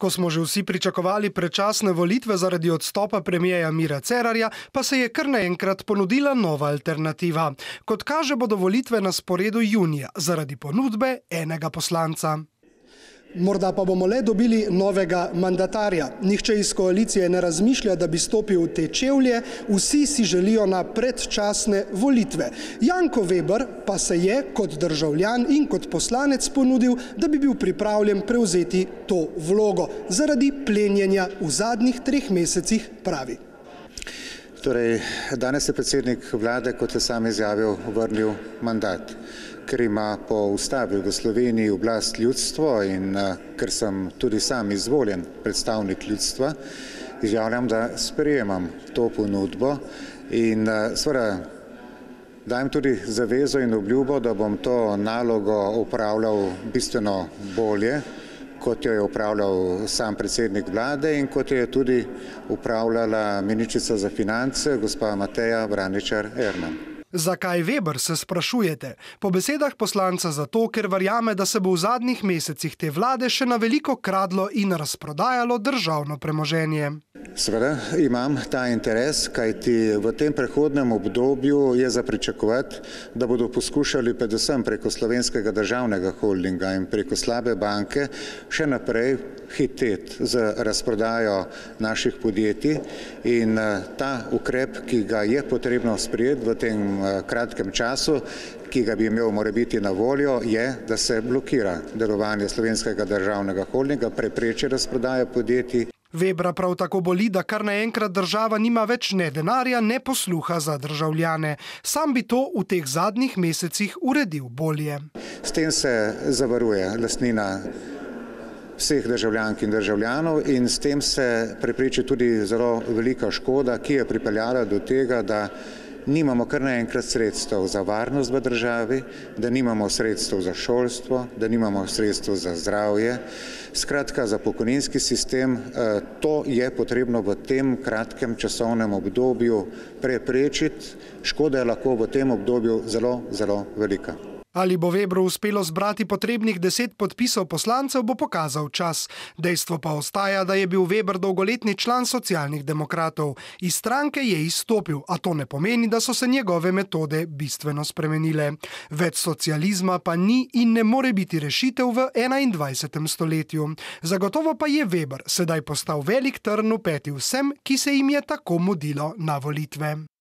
Ko smo že vsi pričakovali predčasne volitve zaradi odstopa premierja Mira Cerarja, pa se je kar naenkrat ponudila nova alternativa. Kot kaže, bodo volitve na sporedu junija zaradi ponudbe enega poslanca. Morda pa bomo le dobili novega mandatarja. Nihče iz koalicije ne razmišlja, da bi stopil v te čevlje, vsi si želijo na predčasne volitve. Janko Veber pa se je kot državljan in kot poslanec ponudil, da bi bil pripravljen prevzeti to vlogo zaradi plenjenja v zadnjih 3 mesecih, pravi. Torej, danes je predsednik vlade, kot je sam izjavil, vrnil mandat. Ker ima po ustavi v Sloveniji oblast ljudstvo in ker sem tudi sam izvoljen predstavnik ljudstva, izjavljam, da sprejemam to ponudbo in seveda dajem tudi zavezo in obljubo, da bom to nalogo opravljal bistveno bolje, kot jo je upravljal sam predsednik vlade in kot jo je tudi upravljala ministrica za finance, gospa Mateja Vraničar-Erman. Zakaj Veber, se sprašujete? Po besedah poslanca zato, ker verjame, da se bo v zadnjih mesecih te vlade še na veliko kradlo in razprodajalo državno premoženje. Seveda imam ta interes, kajti v tem prehodnem obdobju je za pričakovati, da bodo poskušali predvsem preko Slovenskega državnega holdinga in preko slabe banke še naprej hiteti z razprodajo naših podjetij in ta ukrep, ki ga je potrebno sprejeti v tem kratkem času, ki ga bi imel morebiti na voljo, je, da se blokira delovanje Slovenskega državnega holdinga, prepreči razprodajo podjetij. Webra prav tako boli, da kar naenkrat država nima več ne denarja, ne posluha za državljane. Sam bi to v teh zadnjih mesecih uredil bolje. S tem se zavaruje lastnina vseh državljank in državljanov in s tem se prepreči tudi zelo velika škoda, ki je pripeljala do tega, da nimamo kar naenkrat sredstev za varnost v državi, da nimamo sredstev za šolstvo, da nimamo sredstev za zdravje. Skratka, za pokojninski sistem to je potrebno v tem kratkem časovnem obdobju preprečiti. Škoda je lahko v tem obdobju zelo, zelo velika. Ali bo Webru uspelo zbrati potrebnih 10 podpisov poslancev, bo pokazal čas. Dejstvo pa ostaja, da je bil Weber dolgoletni član Socialnih demokratov. Iz stranke je izstopil, a to ne pomeni, da so se njegove metode bistveno spremenile. Več socializma pa ni in ne more biti rešitev v 21. stoletju. Zagotovo pa je Weber sedaj postal velik trn v peti vsem, ki se jim je tako mudilo na volitve.